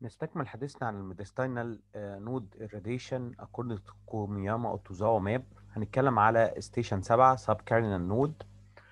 نستكمل حديثنا عن الميديستاينال نود irradiation according to كومياما أو توزاوا ماب. هنتكلم على ستيشن 7 سب كارينال نود.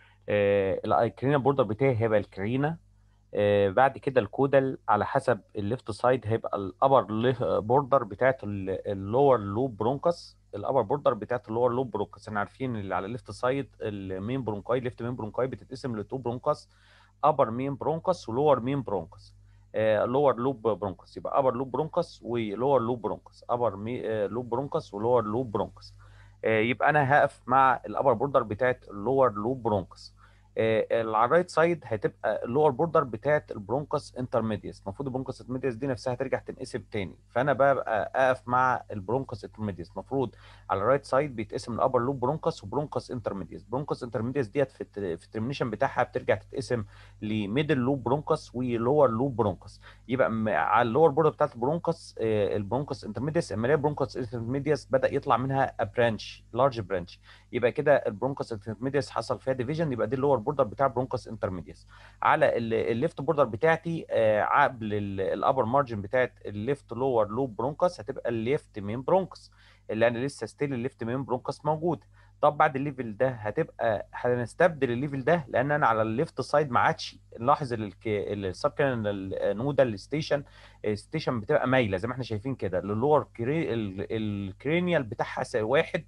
الكارينا بوردر بتاعي هيبقى الكارينا. بعد كده الكودال على حسب الليفت سايد هيبقى الابر بوردر بتاعت اللور لوب برونكس. الابر بوردر بتاعت اللور لوب برونكس احنا عارفين اللي على الليفت سايد المين برونكاي ليفت مين برونكاي بتتقسم لتو برونكس: ابر مين برونكس ولور مين برونكس. لور لوب برونكس يبقى ابر لوب برونكس ولور لوب برونكس ابر لوب برونكس ولور لوب برونكس. يبقى انا هقف مع الابر بوردر بتاعت اللور لوب برونكس. على الرايت سايد هتبقى اللور بوردر بتاعت البرونكس انترميديس. المفروض البرونكس انترميديس دي نفسها ترجع تنقسم تاني، فانا ببقى اقف مع البرونكس انترميديس. المفروض على الرايت سايد بيتقسم الابر لوب برونكس وبرونكس انترميديس. برونكس انترميديس ديت في الترمينيشن بتاعها بترجع تتقسم لميدل لوب برونكس ولور لوب برونكس. يبقى على اللور بوردر بتاعت البرونكس البرونكس انترميديس، اما البرونكس انترميديس بدا يطلع منها برانش لارج برانش. يبقى كده البرونكس انترميديس حصل فيها ديفيجن، يبقى دي اللور بوردر بتاع برونكس انترميديس. على الليفت بوردر بتاعتي قبل الابر مارجن بتاعت الليفت لور لوب برونكس هتبقى الليفت مين برونكس، اللي انا لسه ستيل الليفت مين برونكس موجود. طب بعد الليفل ده هنستبدل الليفل ده، لان انا على الليفت سايد ما عادش نلاحظ السب كانال نودال ستيشن بتبقى مايله زي ما احنا شايفين كده للور الكرينيال بتاعها واحد،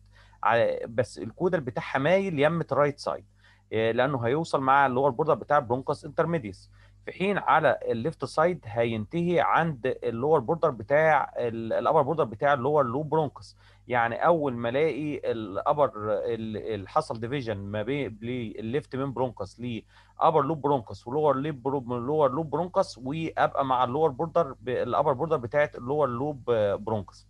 بس الكودال بتاعها مايل يمة الرايت سايد، لانه هيوصل مع اللور بوردر بتاع برونكوس انترميديس. في حين على الليفت سايد هينتهي عند اللور بوردر بتاع الابر بوردر بتاع اللور لوب برونكوس. يعني اول ما الاقي الابر اللي حصل ديفيجن ما بين الليفت من برونكوس لابر لوب برونكوس لور لوب برونكوس، وابقى مع اللور بوردر الابر بوردر بتاعت اللور لوب برونكوس.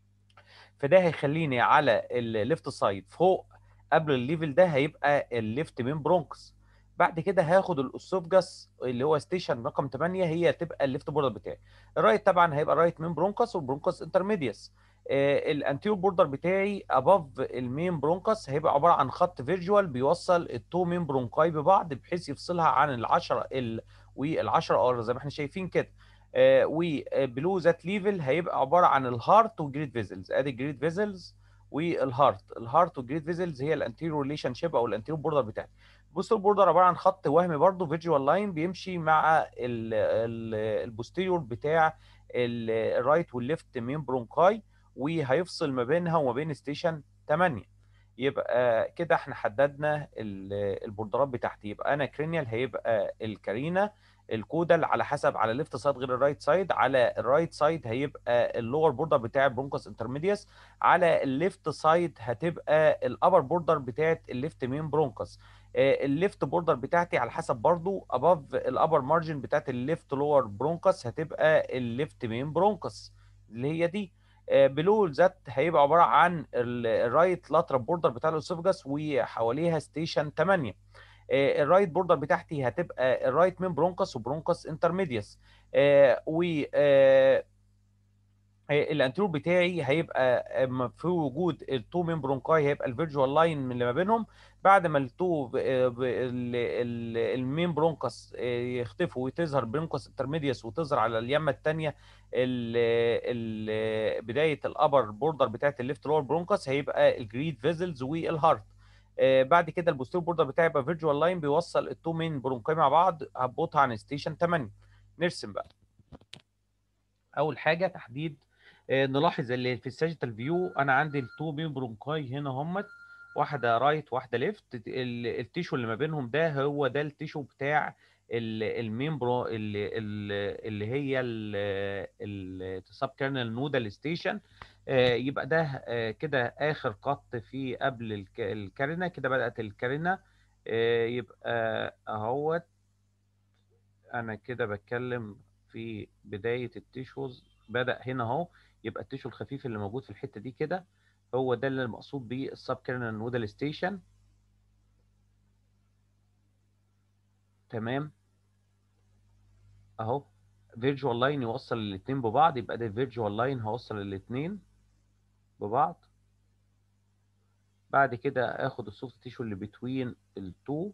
فده هيخليني على الليفت سايد فوق قبل الليفل ده هيبقى الليفت مين برونكس. بعد كده هاخد الاسوفجاس اللي هو ستيشن رقم 8، هي تبقى الليفت بوردر بتاعي. الرايت طبعا هيبقى رايت مين برونكس والبرونكس انترميديس. الانتيور بوردر بتاعي اباف المين برونكس هيبقى عباره عن خط فيرجوال بيوصل التو مين برونكاي ببعض بحيث يفصلها عن العشرة وال10 ار زي ما احنا شايفين كده. وبلو ذات ليفل هيبقى عباره عن الهارت وجريد فيزلز. ادي جريد فيزلز الهارت والجريد فيزلز هي الانتيريور ريليشن شيب او الانتيريور بوردر بتاعي. البوستيريور بوردر عباره عن خط وهمي برضه فيجوال لاين بيمشي مع البوستيريور بتاع الرايت والليفت مين برونكاي، وهيفصل ما بينها وما بين ستيشن 8. يبقى كده احنا حددنا البوردرات بتاعتي. يبقى انا كرينيال هيبقى الكارينا الكودال على حسب على الليفت سايد غير الرايت سايد. على الرايت سايد هيبقى اللور بوردر بتاع البرونكوس انترميديس. على الليفت سايد هتبقى الابر بوردر بتاعت الليفت مين برونكوس. الليفت بوردر بتاعتي على حسب برضو اباف الابر مارجن بتاعت الليفت لور برونكوس هتبقى الليفت مين برونكوس اللي هي دي. بلو ذات هيبقى عباره عن الرايت لاترال بوردر بتاع الاسوفجاس وحواليها ستيشن 8. الرايت بوردر بتاعتي هتبقى الرايت من برونكس وبرونكس انترميديس. و الانتيرور بتاعي هيبقى في وجود التو مين برونكاي هيبقى الفيرجوال لاين من اللي ما بينهم. بعد ما المين برونكس يختفوا وتظهر برونكس انترميديس وتظهر على اليمه الثانيه بدايه الابر بوردر بتاعت الليفت لور برونكس هيبقى الجريد فيزلز والهارت. بعد كده البوستيريور بوردر بتاعي يبقى فيرجوال لاين بيوصل التو مين برونكاي مع بعض هبطها عن ستيشن 8. نرسم بقى اول حاجه تحديد. نلاحظ اللي في الساجيتال فيو انا عندي التو مين برونكاي هنا همت، واحده رايت واحده ليفت. التيشو اللي ما بينهم ده هو ده التيشو بتاع المين برو اللي هي السب كارنال نودال ستيشن. يبقى ده كده اخر قط في قبل الكارينا. كده بدات الكارينا. يبقى اهوت انا كده بتكلم في بداية التيشوز بدأ هنا اهو. يبقى التيشو الخفيف اللي موجود في الحتة دي كده هو ده اللي المقصود بيه السب كيرنال نودال ستيشن. تمام اهو. فيرجوال لاين يوصل الاثنين ببعض، يبقى ده فيرجوال لاين هوصل الاثنين ببعض. بعد كده اخد السوفت تيشو اللي بتوين التو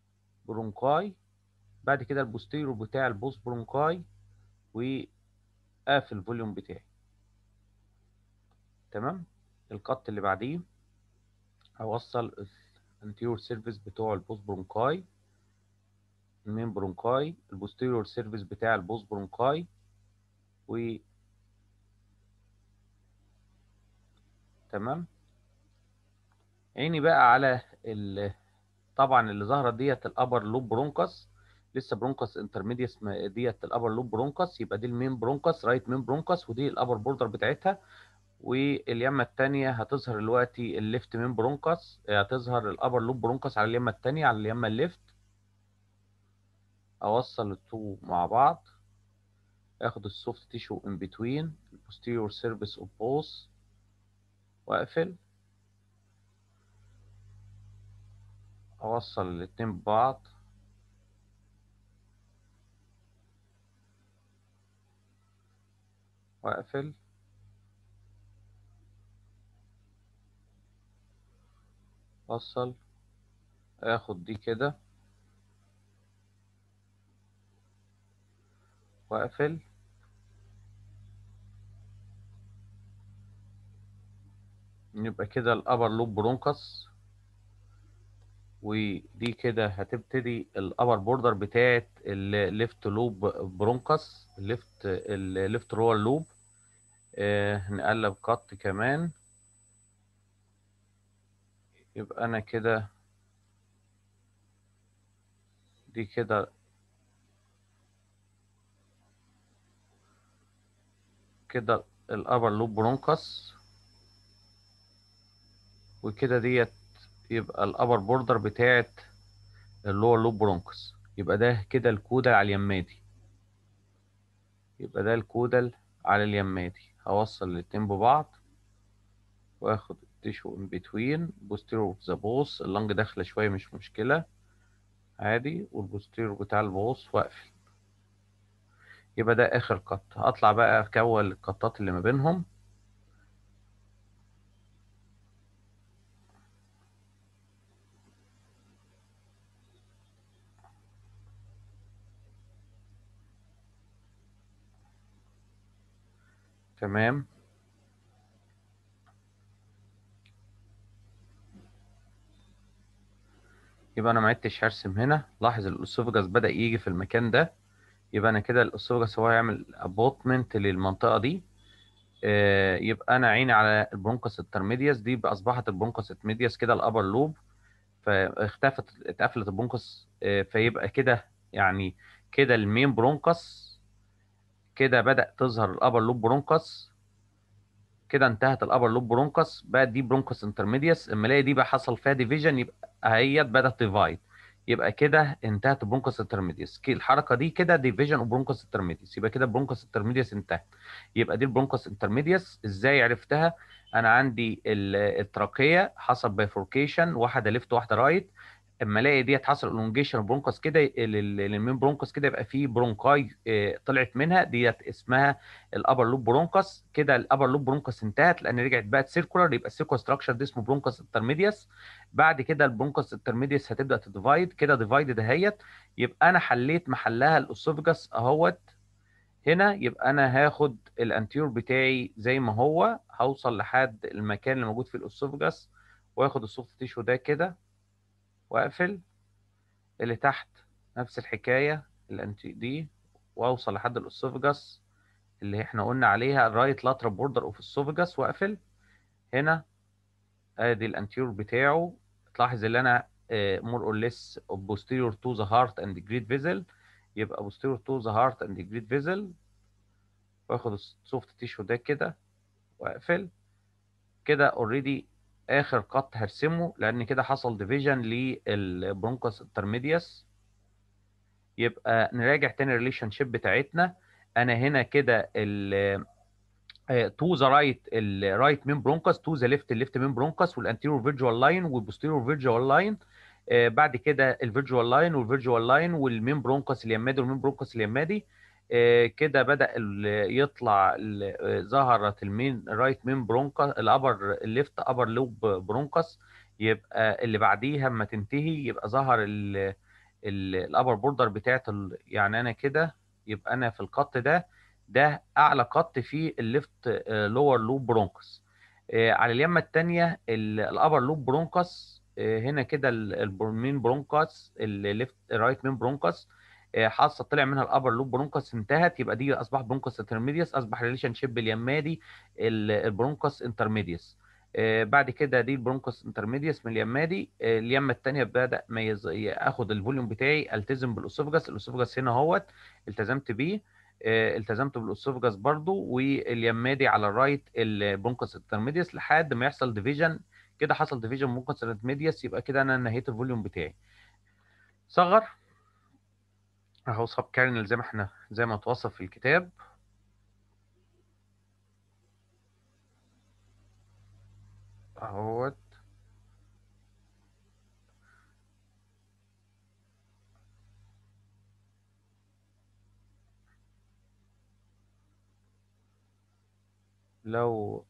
برونكاي. بعد كده البوستيرو بتاع البوست برونكاي اقفل الفوليوم بتاعي. تمام. القط اللي بعديه هوصل الانتيريور سيرفيس بتوع البوست برونكاي، المين برونكاي، البوستيريور سيرفيس بتاع البوست برونكاي، و تمام. عيني بقى على طبعا اللي ظاهره ديت الابر لوب برونكس، لسه برونكس انترميديس ديت الابر لوب برونكس، يبقى دي المين برونكس، رايت مين برونكس، ودي الابر بوردر بتاعتها. واليمه الثانيه هتظهر دلوقتي الليفت مين برونكس، هتظهر الابر لوب برونكس على اليمه الثانيه، على اليمه الليفت. اوصل التو مع بعض، اخد السوفت تيشو ان بتوين البوستيريور سيرفيس اوف بوث، واقفل. اوصل الاتنين ببعض، واقفل. اوصل، اخد دي كده، واقفل. يبقى كده الابر لوب برونكس، ودي كده هتبتدي الابر بوردر بتاعت الليفت لوب برونكس، الليفت رول لوب. نقلب قط كمان. يبقى انا كده، دي كده كده الابر لوب برونكس، وكده ديت يبقى الابر بوردر بتاعت اللور لوب برونكس. يبقى ده كده الكودال على اليمادي، يبقى ده الكودال على اليمادي. هوصل الاتنين ببعض، واخد التيشو ان بتوين بوستيرور اوف ذا بوس، اللنج داخله شويه مش مشكله عادي، والبوستيرور بتاع البوس، واقفل. يبقى ده اخر قط. هطلع بقى اكون القطات اللي ما بينهم. تمام. يبقى انا ما عدتش هرسم هنا. لاحظ الاسوفجاس بدأ يجي في المكان ده. يبقى انا كده الاسوفجاس هو هيعمل ابوتمنت للمنطقه دي. يبقى انا عيني على البرونكوس الترميديوس دي بقى، اصبحت البرونكوس الترميديوس كده الابر لوب، فاختفت اتقفلت البرونكوس. فيبقى كده يعني كده المين برونكوس كده بدأ تظهر الابر لوب برونكوس. كده انتهت الابر لوب برونكوس، بقى دي برونكوس انترميديوس. اما الاقي دي بقى حصل فيها ديفيجن، يبقى اهيت بدأت ديفايد. يبقى كده انتهت البرونكوس انترميديوس. الحركه دي كده ديفيجن اوف برونكوس انترميديوس، يبقى كده البرونكوس انترميديوس انتهت. يبقى دي البرونكوس انترميديوس. ازاي عرفتها؟ انا عندي التراكيه حصل بايفوركيشن، واحده ليفت واحده رايت. اما الاقي ديت حصل الونجيشن برونكوس كده للمين برونكوس كده، يبقى في برونكاي طلعت منها، ديت اسمها الابر لوب برونكوس. كده الابر لوب برونكوس انتهت لان رجعت بقت سيركولار، يبقى السيركو ستراكشر دي اسمه برونكوس انترميديوس. بعد كده البرونكوس انترميديوس هتبدا تديفايد، كده ديفايدد اهيت. يبقى انا حليت محلها الاسوفجاس اهوت هنا. يبقى انا هاخد الانتيور بتاعي زي ما هو، هوصل لحد المكان اللي موجود فيه الاسوفجاس، واخد السوفت تيشو ده كده، واقفل. اللي تحت نفس الحكايه الانتي دي، واوصل لحد الاسوفجاس اللي احنا قلنا عليها الرايت لاترال بوردر اوف السوفجاس، واقفل. هنا ادي الانتيور بتاعه. تلاحظ ان انا مور اور ليس posterior to the heart and great vessel، يبقى posterior to the heart and great vessel. واخد السوفت تيشو ده كده، واقفل. كده اوريدي اخر قط هرسمه، لان كده حصل ديفيجن للبرونكوس انترميديوس. يبقى نراجع تاني الريليشن شيب بتاعتنا. انا هنا كده تو ذا رايت الرايت مين برونكس، تو ذا ليفت الليفت مين برونكس، والانتيريور فيرجوال لاين والبوستيريور فيرجوال لاين. بعد كده الفيرجوال لاين والفيرجوال لاين والمين برونكس اليمادي والمين برونكس اليمادي. كده بدأ يطلع ظهرت المين رايت مين برونكس، الابر الليفت ابر لوب برونكس. يبقى اللي بعديها اما تنتهي يبقى ظهر الابر بوردر بتاعت يعني انا كده. يبقى انا في الخط ده ده اعلى قط في الليفت لور لوب برونكس. على اليمه الثانيه الابر لوب برونكس، هنا كده المين برونكس الليفت رايت مين برونكس حاصه طلع منها الابر لوب برونكس انتهت، يبقى دي اصبح برونكس انترميديس، اصبح ريليشن شيب اليمادي البرونكس انترميديس. بعد كده دي البرونكوس انترميديس من اليمادي. اليمه الثانيه بدا اخد الفوليوم بتاعي، التزم بالاسوفجاس. الاسوفجاس هنا اهوت التزمت بيه، التزمت بالاسوفجاس برضو، واليمادي على الرايت البرونكوس انترميديس لحد ما يحصل ديفيجن. كده حصل ديفيجن برونكوس انترميديس، يبقى كده انا نهيت الفوليوم بتاعي. صغر اهو سب كارنل زي ما احنا زي ما اتوصف في الكتاب اهوت. لو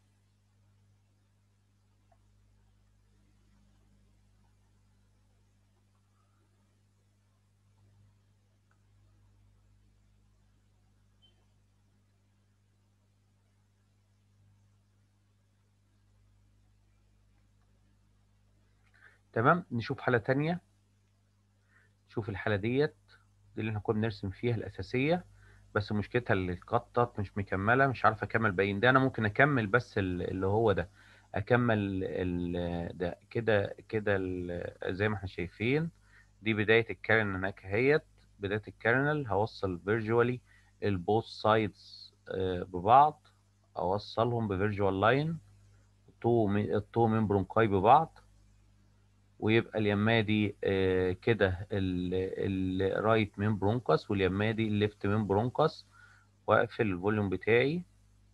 تمام نشوف حالة تانية. شوف الحالة ديت، دي اللي احنا كنا بنرسم فيها الأساسية، بس مشكلتها اللي اتقطت مش مكملة، مش عارف أكمل باقيين. ده أنا ممكن أكمل بس اللي هو ده، أكمل ده كده كده زي ما احنا شايفين. دي بداية الكارنل هناك اهيت، بداية الكارنل هوصل فيرجوالي البوث سايدز ببعض، أوصلهم بفيرجوال لاين التو من برونكاي ببعض، ويبقى اليمادي كده الرايت من برونكاس، واليمادي الليفت من برونكاس. واقفل الفوليوم بتاعي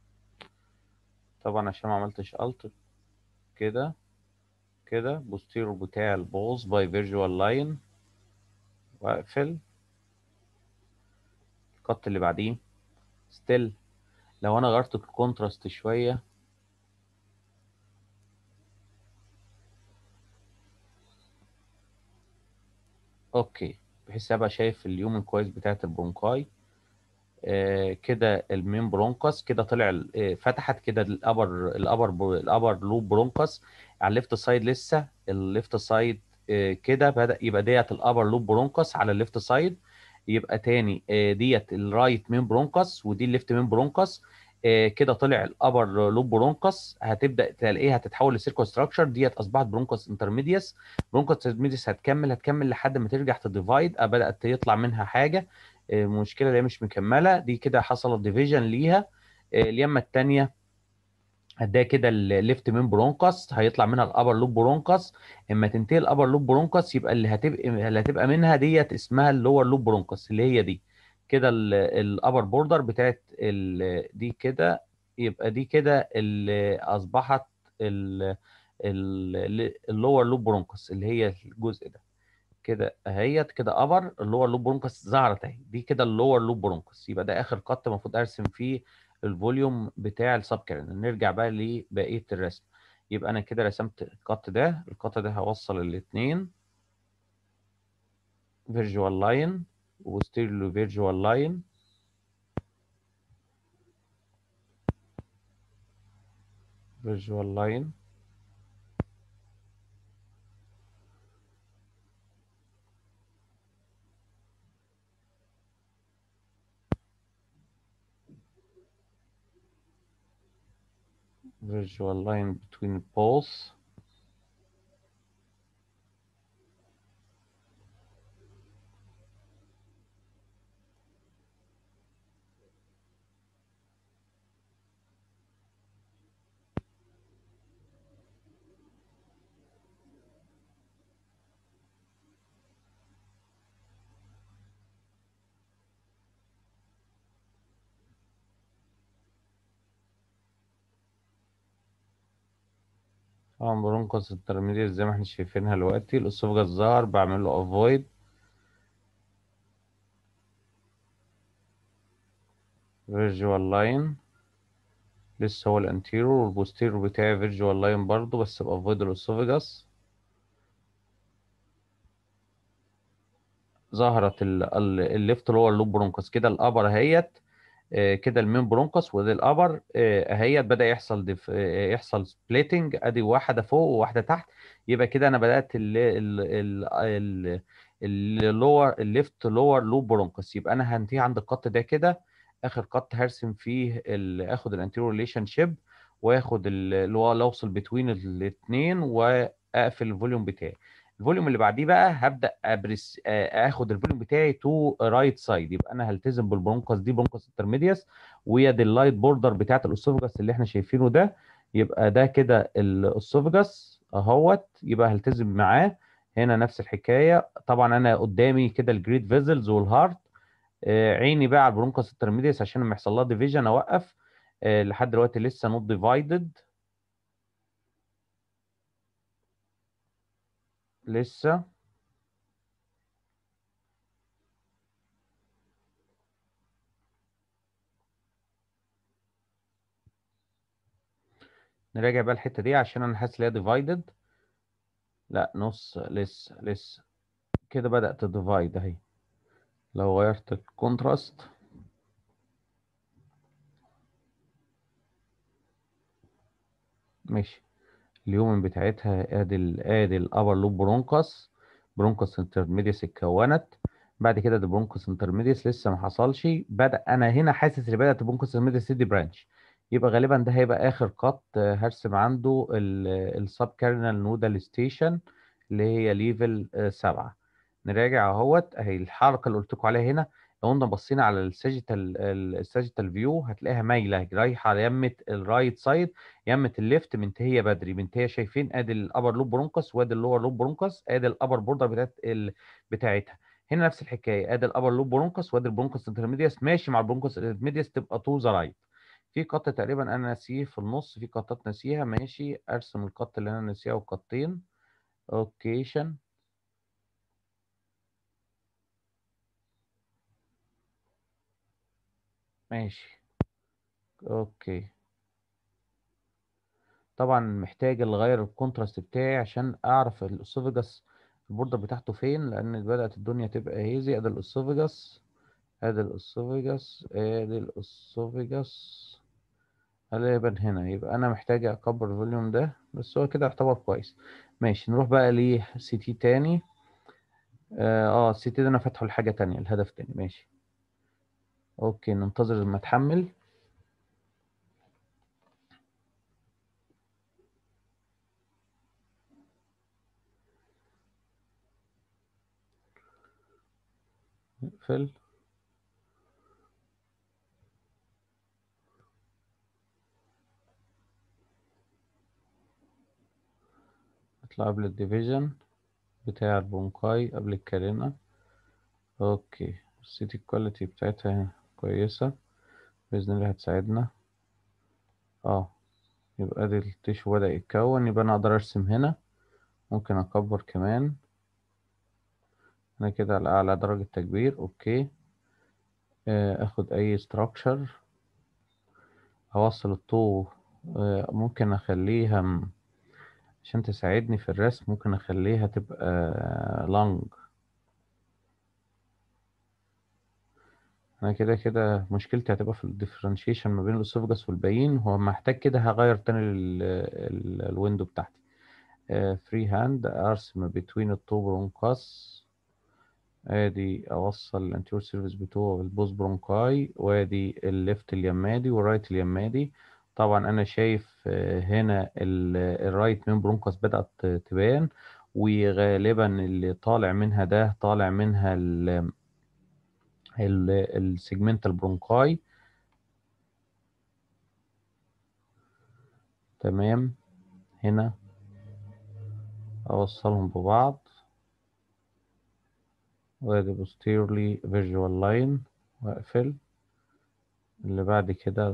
طبعا عشان ما عملتش الت. كده كده بوستيرو بتاع البوز باي فيرجوال لاين، واقفل القط اللي بعديه. ستيل لو انا غيرت الكونتراست شويه، اوكي، بحيث ابقى شايف اليومن كويس بتاعت البرونكاي. كده المين برونكس كده طلع فتحت كده الابر لوب برونكس على الليفت سايد. لسه الليفت سايد كده بدأ يبقى ديت الابر لوب برونكس على الليفت سايد. يبقى تاني ديت الرايت مين برونكس ودي الليفت مين برونكس. كده طلع الابر لوب برونكس، هتبدا تلاقيها تتحول لسيركو ستراكشر، ديت اصبحت برونكس انترميديس. برونكس انترميديس هتكمل لحد ما ترجع تديفايد، بدات يطلع منها حاجه. المشكله اللي هي مش مكمله دي كده حصلت ديفيجن ليها. اليمه الثانيه هتلاقي كده الليفت من برونكس هيطلع منها الابر لوب برونكس. اما تنتهي الابر لوب برونكس يبقى اللي هتبقى منها ديت اسمها اللور لوب برونكس، اللي هي دي كده الابر بوردر بتاعت دي كده. يبقى دي كده اللي اصبحت اللور لوب برونكس، اللي هي الجزء ده كده اهيت. كده ابر اللور لوب برونكس ظهرت اهي، دي كده اللور لوب برونكس. يبقى ده اخر قط المفروض ارسم فيه الفوليوم بتاع السب كارنل. نرجع بقى لبقيه الرسم. يبقى انا كده رسمت القط ده، القط ده هوصل الاثنين فيرجوال لاين وستيرلو فيرجوال لاين، فيرجوال لاين فيرجوال لاين between poles. طبعا برونكوس الترميديت زي ما احنا شايفينها دلوقتي، الاسوفجاس ظهر بعمل له افويد فيرجوال لاين. لسه هو الانتيرور والبوستيرور بتاعي فيرجوال لاين برضه، بس بافويد الاسوفجاس. ظهرت الليفت لور لوب برونكوس كده الابر اهيت. كده المين برونكس وده الابر اهيت بدا يحصل يحصل سبليتنج، ادي واحده فوق وواحده تحت. يبقى كده انا بدات اللور الليفت لور لوب برونكس. يبقى انا هنتهي عند القط ده كده، اخر قط هرسم فيه اخد الانتيريور ريليشن شيب، واخد اللي هو اوصل بتوين الاثنين، واقفل الفوليوم بتاعي. الفوليوم اللي بعديه بقى هبدا ابرس اخد الفوليوم بتاعي تو رايت سايد. يبقى انا هلتزم بالبرونكس دي، برونكس انترميديس، ويد اللايت بوردر بتاعت الاسوفجاس اللي احنا شايفينه ده. يبقى ده كده الاسوفجاس اهوت، يبقى هلتزم معاه. هنا نفس الحكايه. طبعا انا قدامي كده الجريد فيزلز والهارت. عيني بقى على البرونكس انترميديس عشان لما يحصل لها ديفيجن اوقف. لحد دلوقتي لسه نوت ديفايدد، لسه. نراجع بقى الحته دي عشان انا حاسس ان هي ديفايدد. لا نص، لسه كده بدأت تديفايد اهي. لو غيرت الكونتراست ماشي. اليومن بتاعتها ادي الابر لوب برونكس، برونكس انترميديس اتكونت. بعد كده ده برونكس انترميديس لسه ما حصلش. بدأ انا هنا حاسس ان بدأت برونكس انترميديس تدي برانش. يبقى غالبا ده هيبقى اخر قط هرسم عنده السب كارنال نودال ستيشن اللي هي ليفل 7. نراجع اهوت اهي الحركه اللي قلت لكم عليها هنا. لو قلنا بصينا على الساجيتال فيو هتلاقيها مايله رايحه على يمه الرايت سايد، يمة الليفت منتهيه بدري منتهيه. شايفين ادي الابر لوب برونكس وادي اللور لوب برونكس، ادي الابر بوردر بتاعتها. هنا نفس الحكايه، ادي الابر لوب برونكس وادي البرونكس انترميديس ماشي مع البرونكس انترميديس تبقى تو ذا رايت. في قط تقريبا انا ناسيه في النص، في قطات ناسيها. ماشي ارسم القط اللي انا ناسيها وقطين. اوكيشن. ماشي. اوكي. طبعا محتاج اغير الكونتراست بتاعي عشان اعرف الاسوفيجاس البوردر بتاعته فين، لان بدأت الدنيا تبقى هيزي. ادي الاسوفيجاس، ادي الاسوفيجاس، ادي الاسوفيجاس غالبا هنا. يبقى انا محتاج اكبر الفوليوم ده، بس هو كده يعتبر كويس. ماشي نروح بقى لسي تي تاني. السي تي ده انا فاتحه لحاجة تانية، الهدف تاني. ماشي. اوكي ننتظر لما تحمل. نقفل. اطلع قبل الديفيجن بتاع البونكاي قبل الكارينا. اوكي السيتي الكواليتي بتاعتها كويسة، بإذن الله هتساعدنا. اه يبقى دي التيشو بدأ يتكون. يبقى انا اقدر ارسم هنا، ممكن اكبر كمان. انا كده على اعلى درجة تكبير. اوكي. اخد اي structure اوصل الطو. ممكن اخليها عشان تساعدني في الرسم ممكن اخليها تبقى لانج. انا كده كده مشكلتي هتبقى في الديفرنشيشن ما بين الاسوفجاس والباقيين. هو محتاج كده هغير تاني الويندو بتاعتي. فري هاند ارسم بين التو برونكاس. ادي اوصل الانتيور سيرفيس بتوع البوز برونكاي، وادي الليفت اليمادي والرايت اليمادي. طبعا انا شايف هنا الرايت من برونكاس بدأت تبان، وغالبا اللي طالع منها ده طالع منها السيجمنتال برونكاي. تمام. هنا اوصلهم ببعض، وادي posteriorly visual line واقفل. اللي بعد كده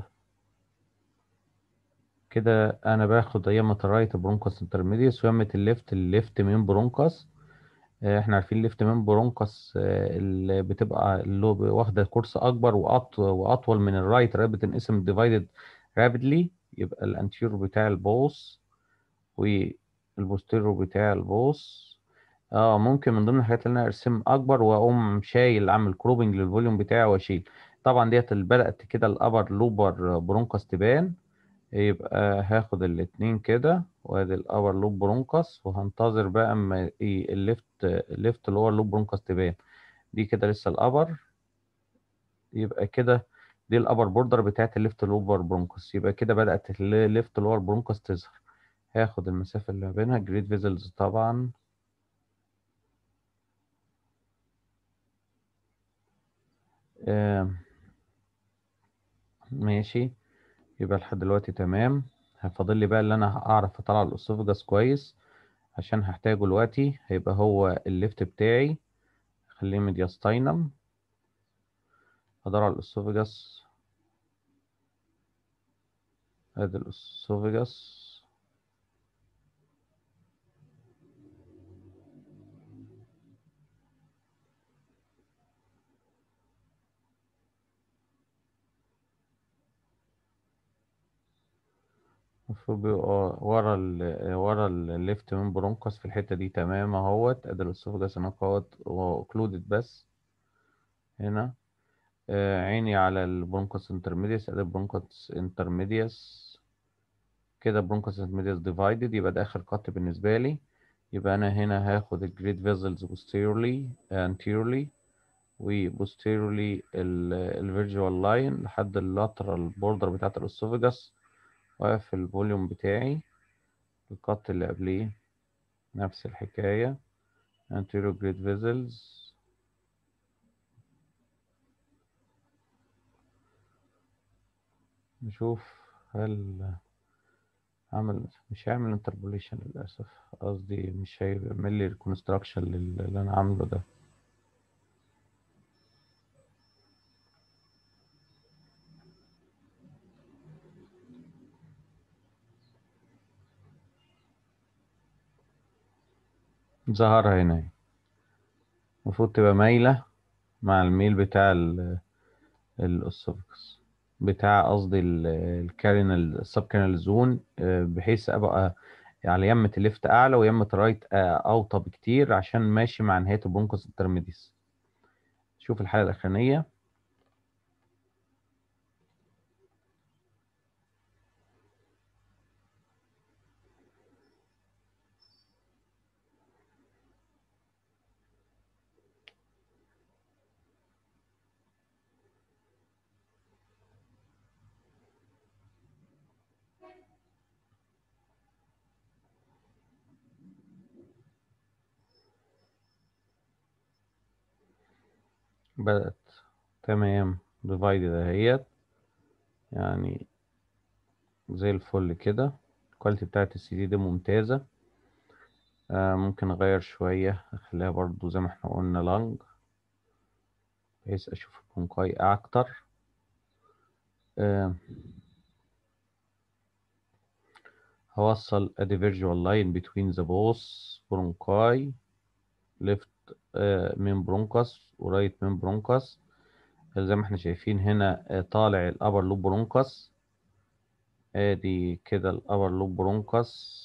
كده انا باخد يمة الرايت برونكوس انترميديس ويمة الليفت مين برونكوس. احنا عارفين الليفت مين برونكوس اللي بتبقى اللي واخده كورس اكبر واطول من الرايت، بتنقسم ديفايدد رابيدلي. يبقى الانتيرو بتاع البوس والبوستيرو بتاع البوس. ممكن من ضمن الحاجات اللي انا ارسم اكبر واقوم شايل اعمل كروبنج للفوليوم بتاعي واشيل. طبعا ديت اللي بدأت كده الابر لوبر برونكس تبان. يبقى هاخد الاتنين كده، وادي الابر لوب برونكس، وهنتظر بقى اما ايه الليفت لور لوب برونكس تبان. دي كده لسه الابر. يبقى كده دي الابر بوردر بتاعت الليفت لور برونكس. يبقى كده بدأت الليفت لور برونكس تظهر. هاخد المسافة اللي ما بينها جريد فيزلز طبعا. آم، ماشي. يبقى لحد دلوقتي تمام. هفضل لي بقى اللي انا اعرف اطلع الاسوفجاس كويس، عشان هحتاجه دلوقتي. هيبقى هو الليفت بتاعي، خليه ميدياستاينم. هدور على الاسوفجاس. ادي الاسوفجاس. المفروض بيبقى ورا الليفت من برونكوس في الحتة دي. تمام اهوت. ادي الاسوفجاس هناك اهوت، هو اوكلودد بس هنا. عيني على البرونكوس انترميديس. ادي البرونكوس انترميديس كده. برونكوس انترميديس ديفايدد، يبقى ده اخر قط بالنسبة لي. يبقى انا هنا هاخد الجريد فيزلز posteriorly anteriorly و posteriorly الفيرجوال لاين لحد اللاترال بوردر بتاعت الاسوفجاس، واقف الفوليوم بتاعي. القط اللي قبليه نفس الحكاية anterior great vessels. نشوف هل مش هيعمل انتربوليشن للأسف. قصدي مش هيعمل لي ريكونستراكشن اللي أنا عامله ده. ظهرها هنا اهي. المفروض تبقى مايلة مع الميل بتاع الأسوفكس بتاع، قصدي الكارينال السب كارينال زون، بحيث أبقى على يمة الليفت أعلى ويمة الرايت أوطى بكتير، عشان ماشي مع نهاية البرونكوس انترميديس. شوف الحالة الأخرانية. بدأت تمام ديفايدد اهيت، يعني زي الفل كده. الكواليتي بتاعت السي دي ممتازة. ممكن اغير شوية، اخليها برضو زي ما احنا قلنا لانج، بحيث اشوف البونكاي اكتر. آه هوصل ادي فيرجوال لاين بتوين ذا بوس برونكاي، ليفت من برونكاس ورايت من برونكاس. زي ما احنا شايفين هنا طالع الابر لوب برونكاس. ادي كده الابر لوب برونكاس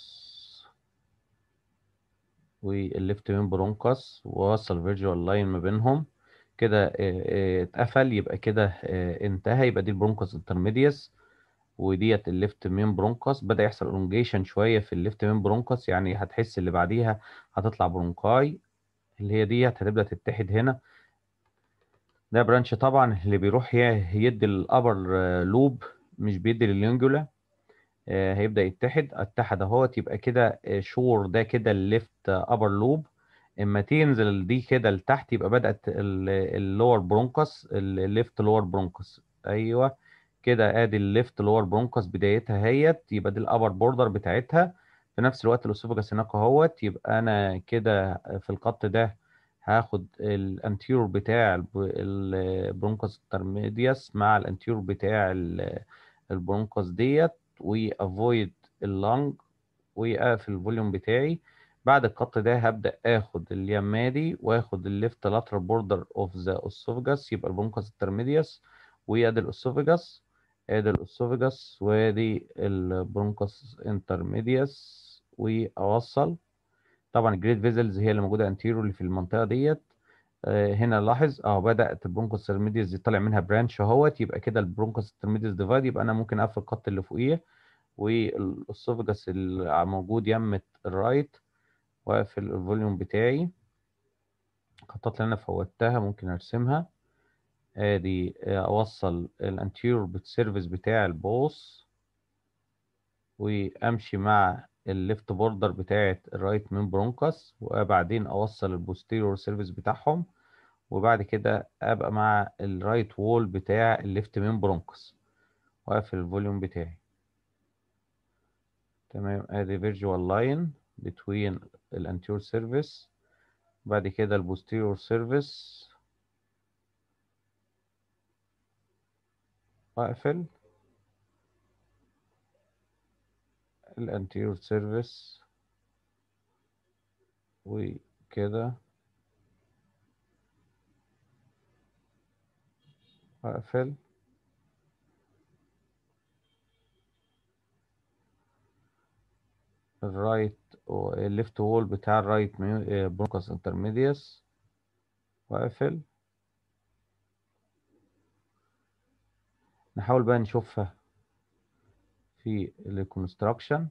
والليفت مين برونكاس، ووصل فيرجوال لاين ما بينهم كده. اتقفل. يبقى كده انتهى. يبقى دي البرونكاس انترميديس، وديت الليفت مين برونكاس. بدأ يحصل الونجيشن شوية في الليفت مين برونكاس، يعني هتحس اللي بعديها هتطلع برونكاي، اللي هي ديت هتبدأ تتحد هنا. ده برانش طبعا اللي بيروح يدي الابر لوب، مش بيدي لليونجولا. هيبدأ اتحد اهوت. يبقى كده شور ده كده الليفت ابر لوب. اما تنزل دي كده لتحت، يبقى بدأت اللور برونكس، الليفت لور برونكس. ايوه كده. ادي الليفت لور برونكس بدايتها هيت. يبقى دي الابر بوردر بتاعتها. في نفس الوقت الاسوفجاس هناك اهوت. يبقى انا كده في الخط ده هاخد الانتيرور بتاع البرونكس انترميدياس مع الانتيرور بتاع البرونكس ديت، وافويد اللنج، واقفل الفوليوم بتاعي. بعد القط ده هبدأ اخد اليمادي واخد الليفت لاترال بوردر اوف ذا اسوفجاس. يبقى البرونكس انترميدياس وادي الاسوفجاس. ادي الاسوفجاس وادي البرونكس انترميدياس، واوصل. طبعا الجريد فيزلز هي اللي موجوده انتيرو اللي في المنطقه ديت. هنا لاحظ بدأت البرونكوس انترميديس دي طالع منها برانش اهوت، يبقى كده البرونكوس انترميديس ديفايد، يبقى انا ممكن اقفل الخط اللي فوقيه، والاسوفجس الموجود يمة الرايت، واقفل الفوليوم بتاعي. الخطات اللي انا فوتها ممكن ارسمها. ادي اوصل الانتيرور بالسيرفيس بتاع البوس، وامشي مع الليفت بوردر بتاعه الرايت مين برونكس، وبعدين اوصل البوستيرور سيرفيس بتاعهم، وبعد كده ابقى مع الرايت وول بتاع الليفت مين برونكس، واقفل الفوليوم بتاعي. تمام، ادي فيرجوال لاين بتوين الانتيرور سيرفيس، بعد كده البوستيرور سيرفيس، واقفل الانتيرور سيرفيس، وكده واقفل الرايت الليفت وول بتاع الرايت برونكوس انترميديوس، واقفل. نحاول بقى نشوفها في الكونستراكشن.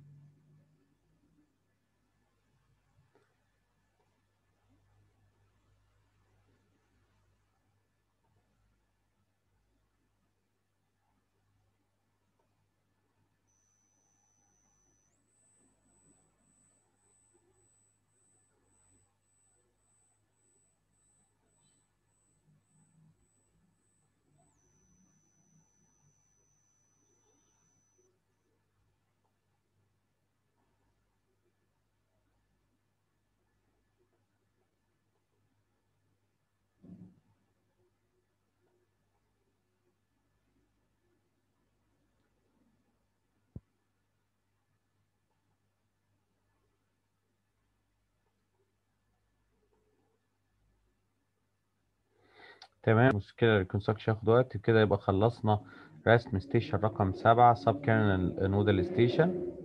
تمام، مشكلة الريكونستراكشن ياخد وقت كده، يبقى خلصنا رسم ستيشن رقم 7 سب كيرنل نودال ستيشن.